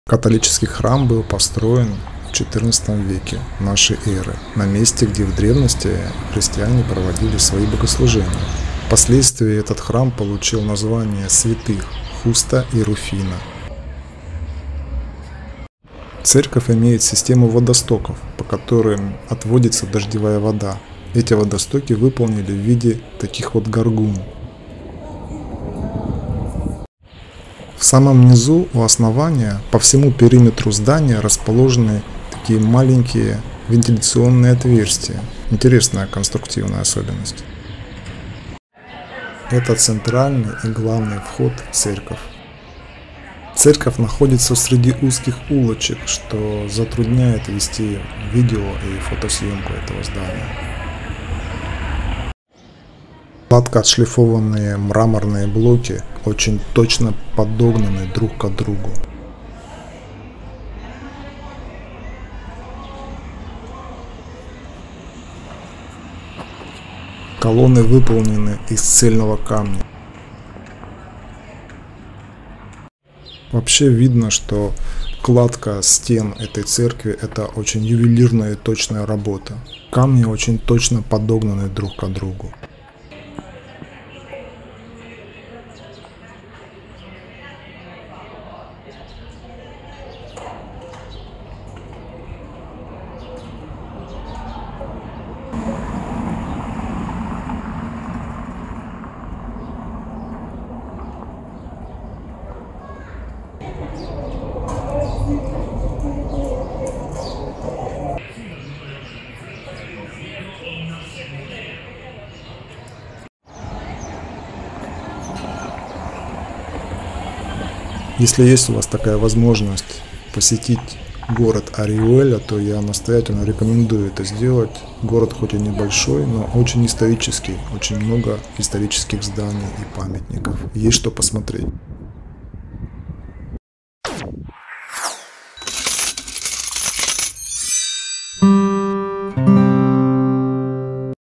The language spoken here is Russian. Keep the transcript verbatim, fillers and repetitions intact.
Католический храм был построен в четырнадцатом веке нашей эры, на месте, где в древности христиане проводили свои богослужения. Впоследствии этот храм получил название святых Хуста и Руфина. Церковь имеет систему водостоков, по которым отводится дождевая вода. Эти водостоки выполнены в виде таких вот горгун. В самом низу у основания по всему периметру здания расположены такие маленькие вентиляционные отверстия. Интересная конструктивная особенность. Это центральный и главный вход в церковь. Церковь находится среди узких улочек, что затрудняет вести видео и фотосъемку этого здания. Гладко отшлифованные мраморные блоки очень точно подогнаны друг к другу. Колонны выполнены из цельного камня. Вообще видно, что кладка стен этой церкви – это очень ювелирная и точная работа. Камни очень точно подогнаны друг к другу. Если есть у вас такая возможность посетить город Ориуэля, то я настоятельно рекомендую это сделать. Город хоть и небольшой, но очень исторический, очень много исторических зданий и памятников. Есть что посмотреть.